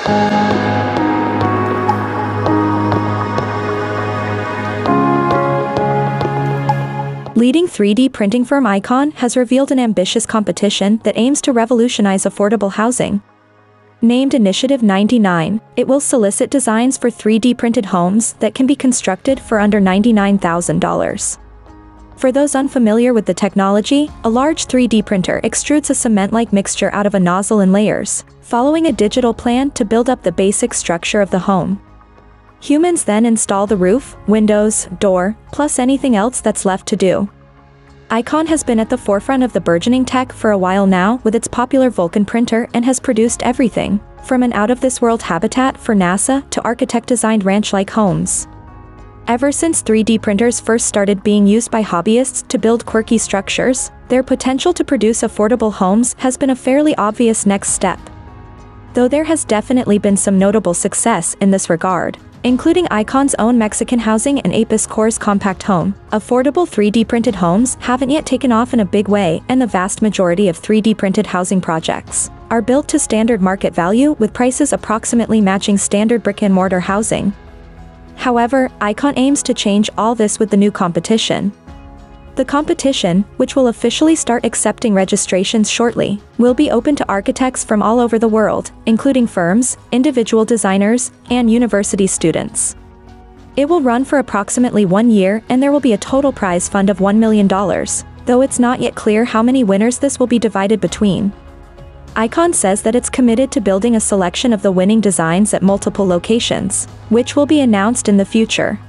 Leading 3D printing firm Icon has revealed an ambitious competition that aims to revolutionize affordable housing. Named Initiative 99, it will solicit designs for 3D printed homes that can be constructed for under $99,000. For those unfamiliar with the technology, a large 3D printer extrudes a cement-like mixture out of a nozzle in layers, following a digital plan to build up the basic structure of the home. Humans then install the roof, windows, door, plus anything else that's left to do. Icon has been at the forefront of the burgeoning tech for a while now with its popular Vulcan printer and has produced everything, from an out-of-this-world habitat for NASA to architect-designed ranch-like homes. Ever since 3D printers first started being used by hobbyists to build quirky structures, their potential to produce affordable homes has been a fairly obvious next step. Though there has definitely been some notable success in this regard, including Icon's own Mexican housing and Apis Core's compact home, affordable 3D printed homes haven't yet taken off in a big way, and the vast majority of 3D printed housing projects are built to standard market value with prices approximately matching standard brick-and-mortar housing. However, Icon aims to change all this with the new competition. The competition, which will officially start accepting registrations shortly, will be open to architects from all over the world, including firms, individual designers, and university students. It will run for approximately 1 year and there will be a total prize fund of $1 million, though it's not yet clear how many winners this will be divided between. Icon says that it's committed to building a selection of the winning designs at multiple locations, which will be announced in the future.